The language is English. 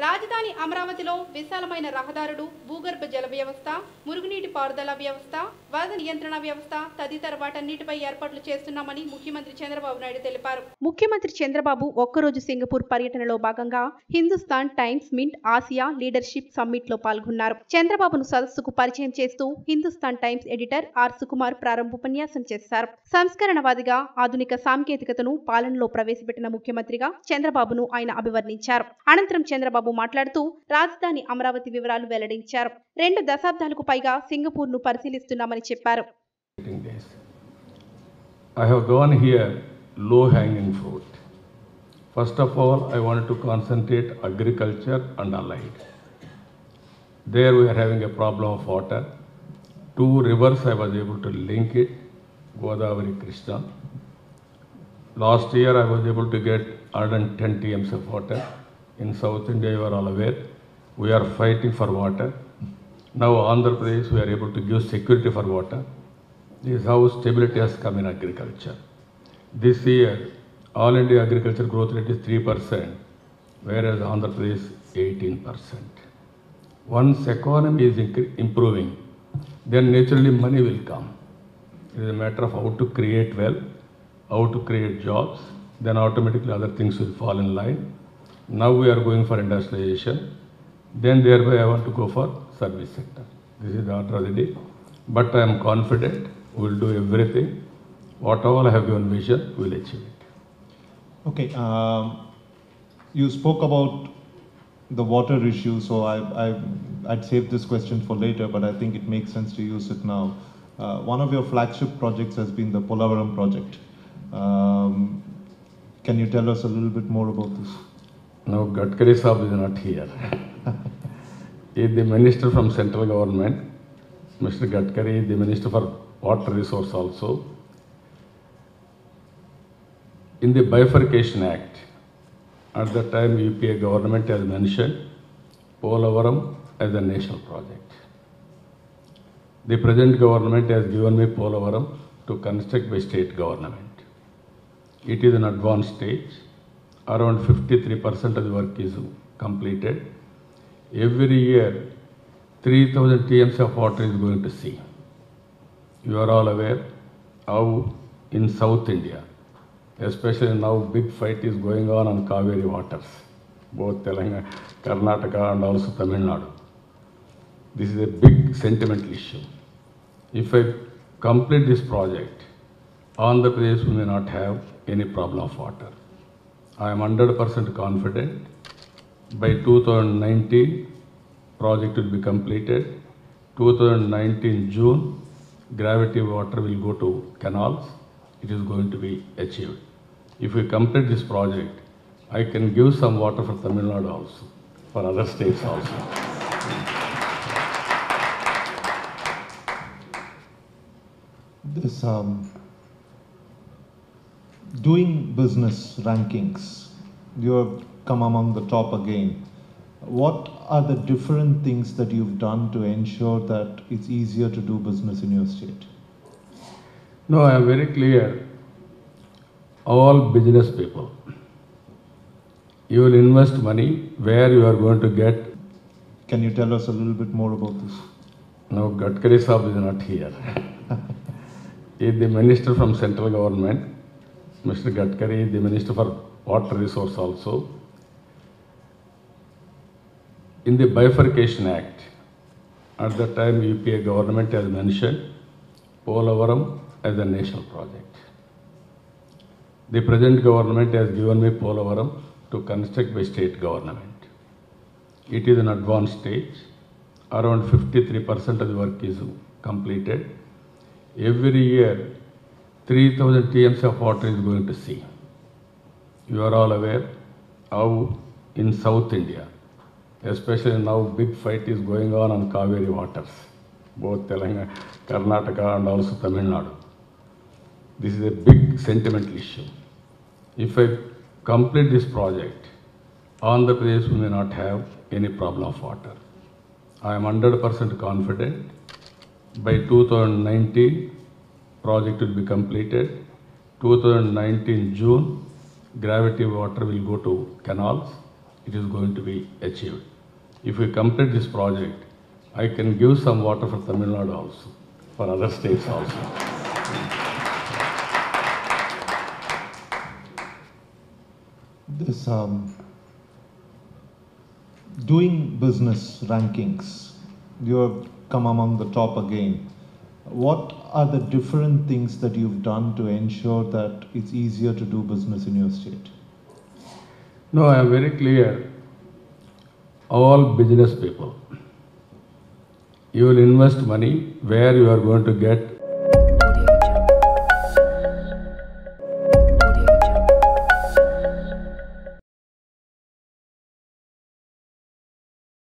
రాజధాని అమరావతిలో విశాలమైన రహదారులు, భూగర్భ జల వ్యవస్థ, మురుగునీటి పారుదల వ్యవస్థ, వరద నియంత్రణ వ్యవస్థ తదితర వాటన్నిటిపై ఏర్పాట్లు చేస్తున్నామని ముఖ్యమంత్రి చంద్రబాబు నాయుడు తెలిపారు. ముఖ్యమంత్రి చంద్రబాబు ఒక్కరోజు సింగపూర్ పర్యటనలో భాగంగా Hindustan Times Mint Asia leadership summit లో పాల్గొన్నారు. చంద్రబాబును సదస్సుకు పరిచయం చేస్తూ Hindustan Times editor R Sukumar ప్రారంభోపన్యాసం చేశారు. సంస్కరణవాదిగా ఆధునిక సాంకేతికతను పాలనలో ప్రవేశపెట్టిన ముఖ్యమంత్రిగా చంద్రబాబును ఆయన అభివర్ణించారు. అనంతరం చంద్రబాబు మాట్లాడుతూ రాజధాని అమరావతి వివరాలు వెల్లడించారు. 2 దశాబ్దాలకు పైగా సింగపూర్ను పరిశీలిస్తున్నామని చెప్పారు. I have gone here low hanging fruit. First of all, I wanted to concentrate agriculture and allied. There we are having a problem of water. 2 rivers I was able to link it, Godavari, Krishna. Last year I was able to get 110 TMs of water. In South India, you are all aware, we are fighting for water. Now Andhra Pradesh, we are able to give security for water. This is how stability has come in agriculture. This year, all India agriculture growth rate is 3%, whereas Andhra Pradesh 18%. Once economy is improving, then naturally money will come. It is a matter of how to create wealth, how to create jobs, then automatically other things will fall in line. Now we are going for industrialization, then thereby I want to go for service sector. This is the order of the day. But I am confident we will do everything. What all I have given vision, we will achieve it. Okay, you spoke about the water issue, so I'd save this question for later, but I think it makes sense to use it now. One of your flagship projects has been the Polavaram project. Can you tell us a little bit more about this? Now Gadkari Saab is not here. He is the minister from central government. Mr. Gadkari is the minister for water resource also. In the Bifurcation Act, at that time UPA government has mentioned Polavaram as a national project. The present government has given me Polavaram to construct by state government. It is an advanced stage. Around 53% of the work is completed. Every year, 3,000 TMs of water is going to sea. You are all aware how in South India, especially now big fight is going on Kaveri waters, both Telangana, Karnataka and also Tamil Nadu. This is a big sentimental issue. If I complete this project, Andhra Pradesh will not have any problem of water. I am 100% confident by 2019 project will be completed. 2019 June, gravity water will go to canals. It is going to be achieved. If we complete this project, I can give some water for Tamil Nadu also, for other states also. This doing business rankings, you have come among the top again. What are the different things that you've done to ensure that it's easier to do business in your state? No, I am very clear. All business people, you will invest money where you are going to get. Can you tell us a little bit more about this? Now Gadkari Saab is not here. He is the minister from central government. Mr. Gadkari is the minister for water resource also. In the Bifurcation Act, at that time UPA government has mentioned Polavaram as a national project. The present government has given me Polavaram to construct by state government. It is an advanced stage. Around 53% of the work is completed. Every year, 3,000 TMs of water is going to sea. You are all aware how in South India, especially now big fight is going on Kaveri waters, both Telangana, Karnataka and also Tamil Nadu. This is a big sentimental issue. If I complete this project, Andhra Pradesh will not have any problem of water. I am 100% confident by 2019 project will be completed. 2019 June, gravity water will go to canals. it is going to be achieved. If we complete this project, I can give some water for Tamil Nadu also, for other states also. This doing business rankings, you have come among the top again. What are the different things that you've done to ensure that it's easier to do business in your state? No, I am very clear. All business people, you will invest money where you are going to get